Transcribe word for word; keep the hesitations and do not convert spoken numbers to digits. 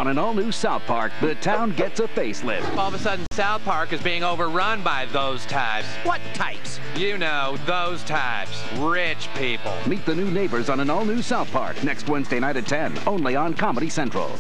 On an all-new South Park, the town gets a facelift. All of a sudden, South Park is being overrun by those types. What types? You know, those types. Rich people. Meet the new neighbors on an all-new South Park next Wednesday night at ten, only on Comedy Central.